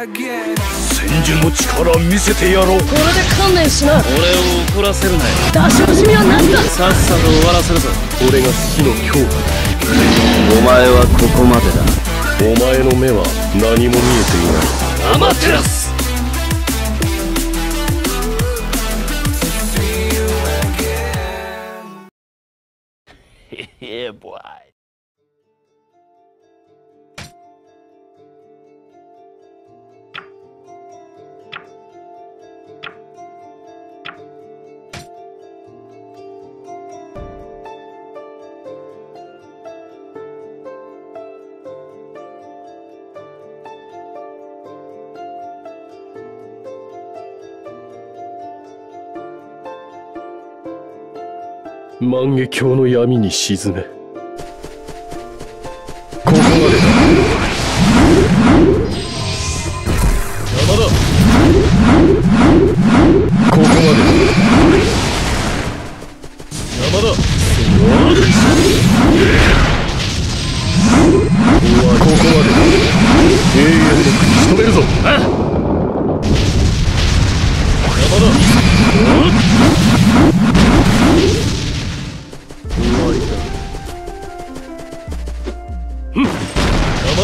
千住の力見せてやろう。 これで観念しな。 俺を怒らせるなよ。 出し惜しみは何だ。 さっさと終わらせるぞ。俺が死の恐怖だ。 お前はここまでだ。 お前の目は何も見えていない。アマテラス。 Yeah, boy. 万華鏡の闇に沈め。ここまでだ。邪魔だ。ここまでだ。邪魔だ。ここまでだ。永遠の口止めるぞ。邪魔だ。邪魔だ。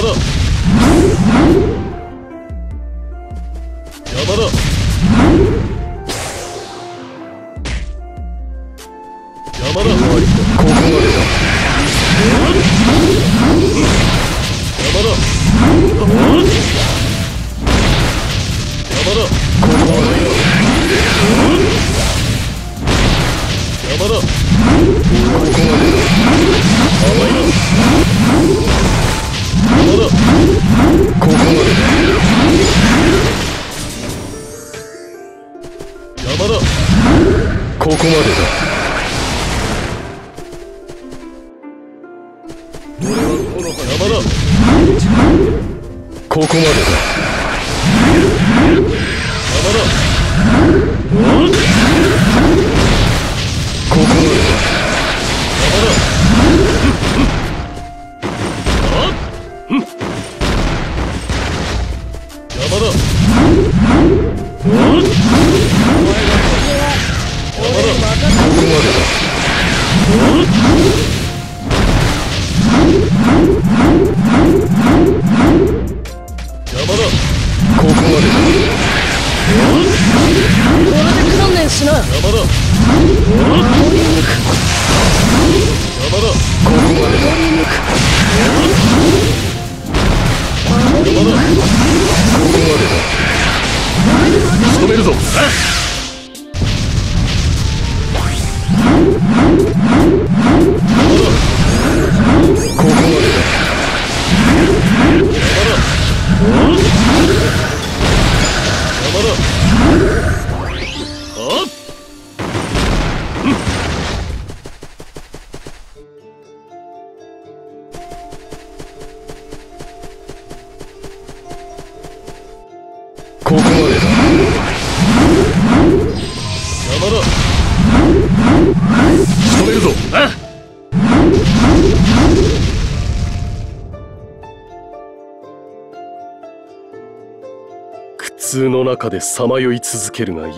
邪魔だ。邪魔だ。ここまでだ。邪魔だ。邪魔だ。ここまでだ。邪魔だ。ここまでだ。甘いな。邪魔だ。ここまでだ。邪魔だ。ここまでだ。俺はこの邪魔だ。ここまでだ。邪魔だ。ここまでだ。邪魔だ。邪魔だ。ここまでだ。 これで観念しな。 邪魔だ。邪魔だ。ここまでだ。邪魔だ。ここまでだ。仕留めるぞ。ここまでだ。ここまでだ。邪魔だ。仕留めるぞ。苦痛の中でさまよい続けるがいい。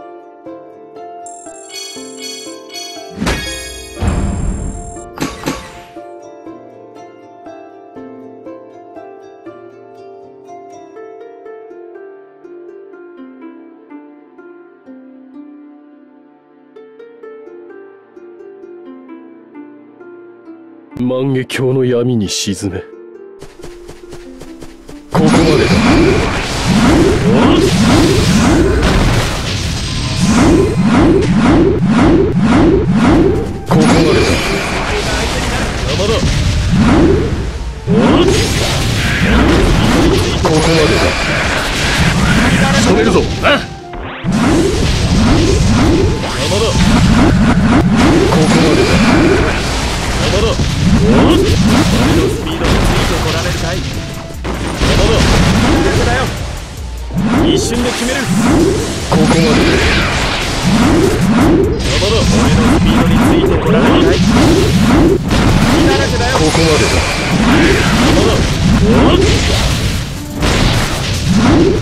万華鏡の闇に沈め。ここまでだ。ここまでだ。邪魔だ。ここまでだ。仕留めるぞ。邪魔だ。ここまでだ。邪魔だ。俺のスピードについてこられるかい。邪魔だ。一瞬で決める。ここまでだ。邪魔だ。俺のスピードについてこられるかい。ここまでだ。邪魔だ。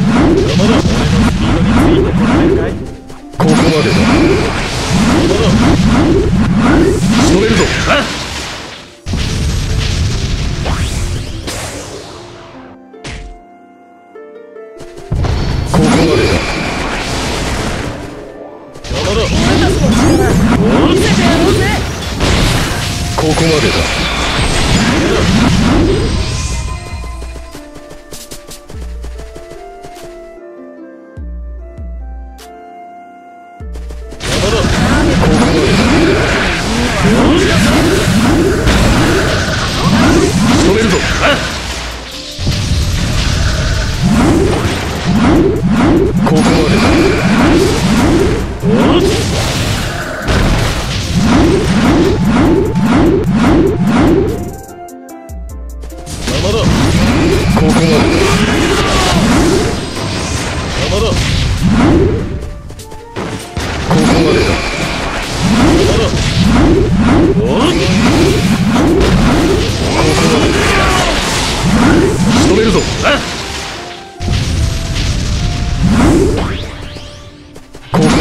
でだ。止めるぞ。ここまでだ。山田、ここまでだ。山田、ここまでだ。山田、ここまでだ。仕留めるぞ。ここまでだ。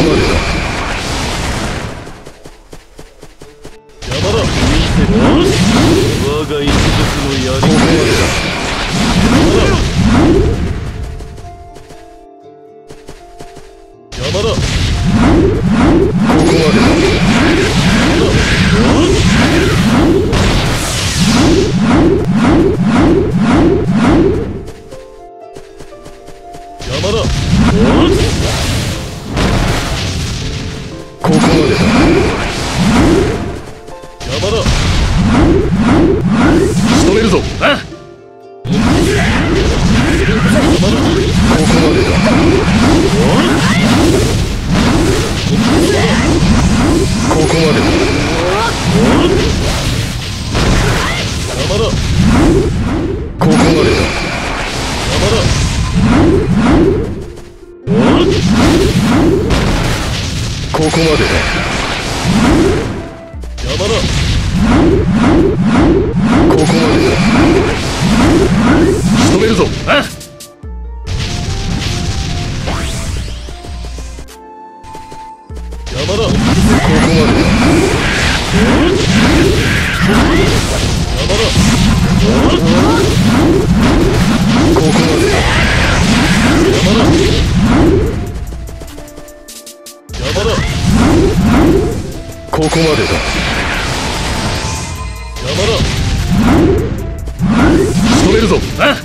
山田、我が一族のやり。ここまでだ。山田、ここまでだ。山田、ここまでだ。山田、仕留めるぞ。あっ、山田、ここまでだ。ここまでだ。山田、ここまでだ。山田、ここまでだ。山田、ここまでだ。仕留めるぞ。あっ、山田、ここまでだ。山田、ここまでだ。山田、山田、ここまでだ。山田、仕留めるぞ。あっ、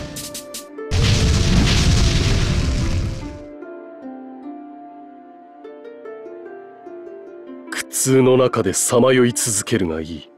苦痛の中でさまよい続けるがいい。